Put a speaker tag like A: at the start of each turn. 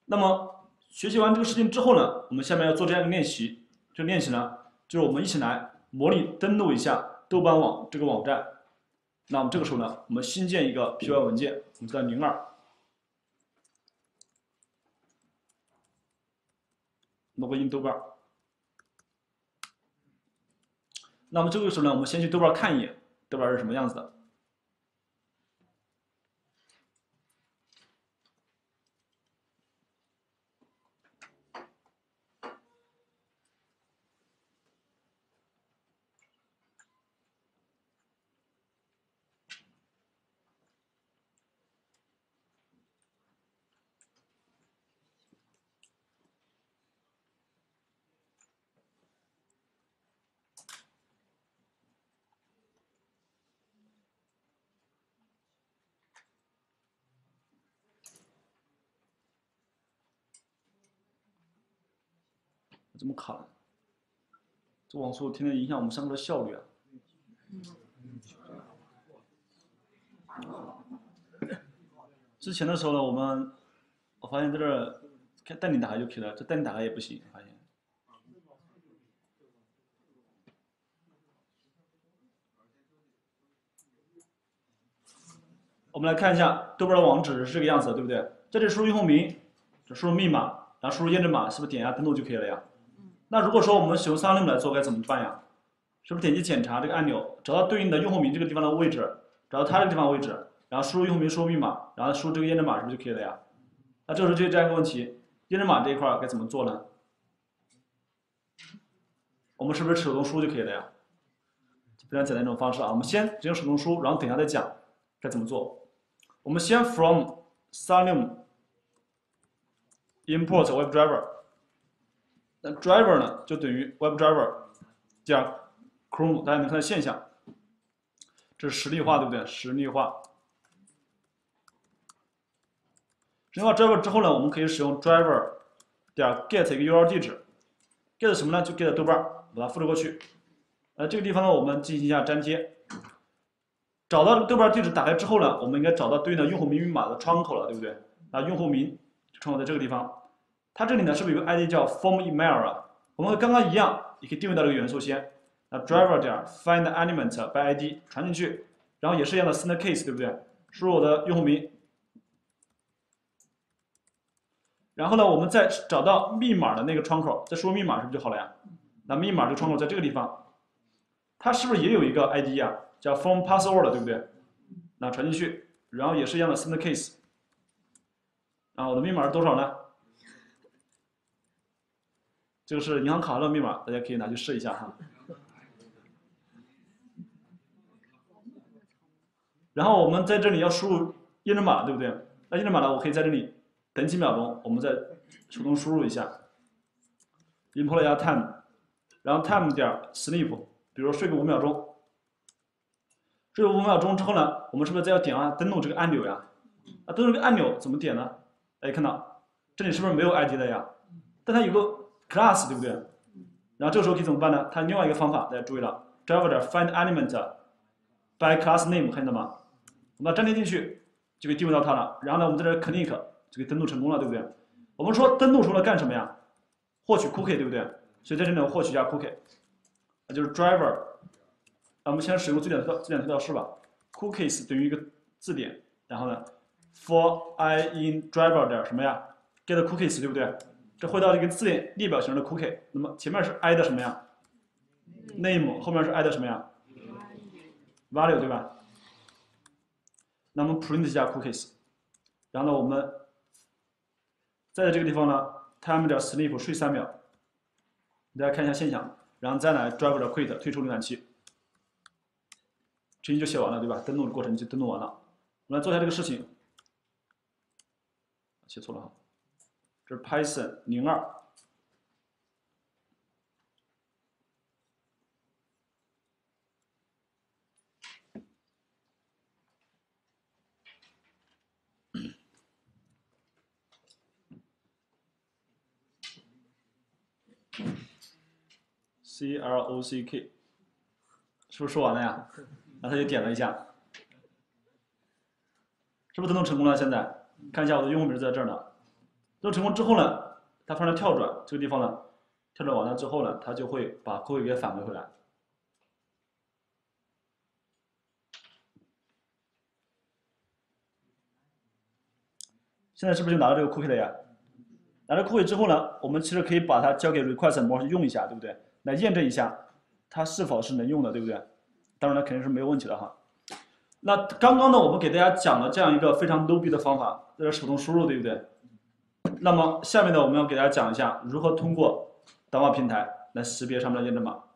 A: 那么学习完这个事情之后呢，我们下面要做这样一个练习。这个练习呢，就是我们一起来模拟登录一下豆瓣网这个网站。那我们这个时候呢，我们新建一个 PY 文件，我们叫02。log in 豆瓣。那么这个时候呢，我们先去豆瓣看一眼，豆瓣是什么样子的。怎么卡了？这网速天天影响我们上课的效率啊！之前的时候呢，我发现在这儿带你打开就可以了，这带你打开也不行，发现。我们来看一下豆瓣的网址是这个样子的，对不对？在这输入用户名，输入密码，然后输入验证码，是不是点一下登录就可以了呀？那如果说我们使用360来做该怎么办呀？是不是点击检查这个按钮，找到对应的用户名这个地方的位置，找到它这个地方的位置，然后输入用户名，输入密码，然后输入这个验证码，是不是就可以了呀？那这个时候就这样一个问题，验证码这一块该怎么做呢？我们是不是手动输就可以了呀？非常简单的一种方式啊，我们先直接手动输，然后等一下再讲该怎么做。我们先 from Selenium import WebDriver， 那 driver 呢就等于 WebDriver 加 Chrome， 大家能看到现象，这是实例化，对不对？实例化。实例化 driver 之后呢，我们可以使用 driver 点 get 一个 URL 地址 ，get 什么呢？就 get 豆瓣，把它复制过去。这个地方呢，我们进行一下粘贴。找到豆瓣地址打开之后呢，我们应该找到对应的用户名密码的窗口了，对不对？啊，用户名窗口在这个地方，它这里呢是不是有个 ID 叫 form email 啊？我们和刚刚一样，也可以定位到这个元素先。那 driver 点 find element by ID 传进去，然后也是一样的 send case， 对不对？输入我的用户名，然后呢，我们再找到密码的那个窗口，再输入密码是不是就好了呀？那密码这个窗口在这个地方，它是不是也有一个 ID 呀？叫 form password， 对不对？那传进去，然后也是一样的 send case。我的密码是多少呢？这个是银行卡号的密码，大家可以拿去试一下哈。然后我们在这里要输入验证码，对不对？那验证码呢，我可以在这里等几秒钟，我们再手动输入一下。import 一下 time， 然后 time 点 sleep， 比如睡个5秒钟。睡个5秒钟之后呢，我们是不是再要点上登录这个按钮呀？那登录这个按钮怎么点呢？大家看到这里是不是没有 ID 的呀？但它有个 class， 对不对？然后这个时候可以怎么办呢？它另外一个方法，大家注意了 ，driver 点 find element by class name， 看见了吗？我们把粘贴进去，就可以定位到它了。然后呢，我们在这 click 就可以登录成功了，对不对？我们说登录出来干什么呀？获取 cookie， 对不对？所以在这里获取一下 cookie， 那就是 driver。我们先使用字典推导式吧 ，cookies 等于一个字典，然后呢 ，for I in driver 点什么呀 ，get cookies， 对不对？这会到一个字典列表型的 cookie， 那么前面是 I 的什么呀 ？name， 后面是 I 的什么呀 ？value， 对吧？那么 print 一下 cookies， 然后呢，我们在这个地方呢 ，time 点 sleep 睡3秒，大家看一下现象，然后再来 driver 点 quit 退出浏览器。程序就写完了，对吧？登录的过程就登录完了。我们来做一下这个事情。写错了哈，这是 Python 02。CLOCK， 是不是说完了呀？然后他就点了一下，是不是登录成功了？现在看一下我的用户名在这儿呢。 做成功之后呢，它发生跳转，这个地方呢，跳转完了之后呢，它就会把 cookie 给返回来。现在是不是就拿到这个 cookie 了呀？拿到 cookie 之后呢，我们其实可以把它交给 request 模式用一下，对不对？来验证一下它是否是能用的，对不对？当然了，肯定是没有问题的哈。那刚刚呢，我们给大家讲了这样一个非常 low 逼的方法，这是手动输入，对不对？那么下面呢，我们要给大家讲一下如何通过导码平台来识别上面的验证码。